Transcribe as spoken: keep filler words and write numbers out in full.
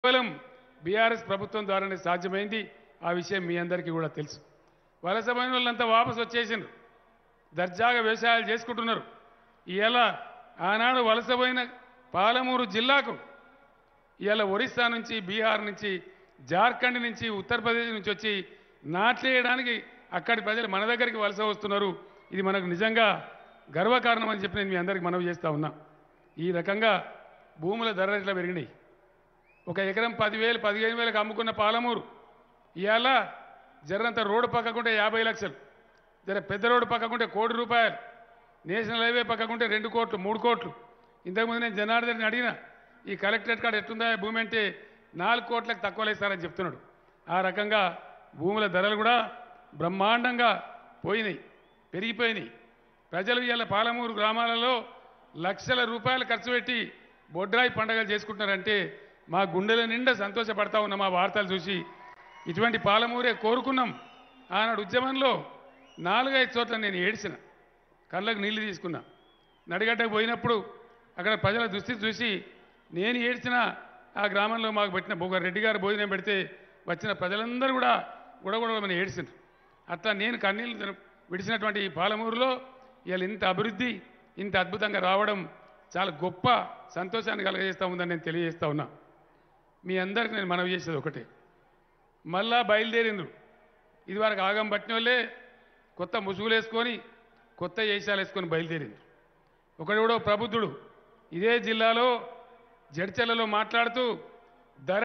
కేవలం బీఆర్ఎస్ ప్రభుత్వం ద్వారానే సాధ్యమైంది. ఆ విషయం మీ అందరికీ కూడా తెలుసు. వలసపోయిన వాళ్ళంతా వాపసు వచ్చేసిండ్రు, దర్జాగా వ్యవసాయాలు చేసుకుంటున్నారు. ఇవాళ ఆనాడు వలసపోయిన పాలమూరు జిల్లాకు ఇవాళ ఒరిస్సా నుంచి, బీహార్ నుంచి, జార్ఖండ్ నుంచి, ఉత్తరప్రదేశ్ నుంచి వచ్చి నాట్లేయడానికి అక్కడి ప్రజలు మన దగ్గరికి వలస వస్తున్నారు. ఇది మనకు నిజంగా గర్వకారణం అని చెప్పి నేను మీ అందరికీ మనవి చేస్తూ ఉన్నా. ఈ రకంగా భూముల ధరలు ఇట్లా పెరిగినాయి. ఒక ఎకరం పదివేలు పదిహేను వేలకు అమ్ముకున్న పాలమూరు ఇవాళ జరంత రోడ్డు పక్కకుంటే యాభై లక్షలు, జర పెద్ద రోడ్డు పక్కకుంటే కోటి రూపాయలు, నేషనల్ హైవే పక్కకుంటే రెండు కోట్లు మూడు కోట్లు. ఇంతకుముందు నేను జనార్దన్ అడిగిన ఈ కలెక్టరేట్ కాడ ఎట్లుందా భూమి అంటే నాలుగు కోట్లకు తక్కువ లేస్తారని చెప్తున్నాడు. ఆ రకంగా భూముల ధరలు కూడా బ్రహ్మాండంగా పోయినాయి, పెరిగిపోయినాయి. ప్రజలు ఇవాళ పాలమూరు గ్రామాలలో లక్షల రూపాయలు ఖర్చు పెట్టి బొడ్రాయి పండుగలు చేసుకుంటున్నారంటే మా గుండెల నిండా సంతోషపడతా ఉన్నాం. మా వార్తలు చూసి ఇటువంటి పాలమూరే కోరుకున్నాం. ఆనాడు ఉద్యమంలో నాలుగైదు చోట్ల నేను ఏడ్చిన, కళ్ళకు నీళ్లు తీసుకున్నా. నడిగడ్డకు పోయినప్పుడు అక్కడ ప్రజల దుస్థితి చూసి నేను ఏడ్చిన. ఆ గ్రామంలో మాకు పెట్టిన బొగ్గ రెడ్డి గారు భోజనం పెడితే వచ్చిన ప్రజలందరూ కూడా గుడగొడమని ఏడ్చిండ్రు. అట్లా నేను కన్నీళ్ళు విడిచినటువంటి ఈ పాలమూరులో ఇవాళ ఇంత అభివృద్ధి, ఇంత అద్భుతంగా రావడం చాలా గొప్ప సంతోషాన్ని కలగజేస్తూ ఉందని నేను తెలియజేస్తూ ఉన్నా. మీ అందరికీ నేను మనవి చేసేది ఒకటే, మళ్ళా బయలుదేరిండ్రు. ఇదివరకు ఆగం పట్టిన వాళ్ళే కొత్త ముసుగులు వేసుకొని కొత్త వేషాలు వేసుకొని బయలుదేరిండ్రు. ఒకడు కూడా ప్రబుద్ధుడు ఇదే జిల్లాలో జడ్చర్లలో మాట్లాడుతూ